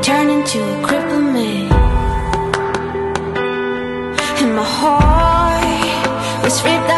turned into a crippled man. And my heart was ripped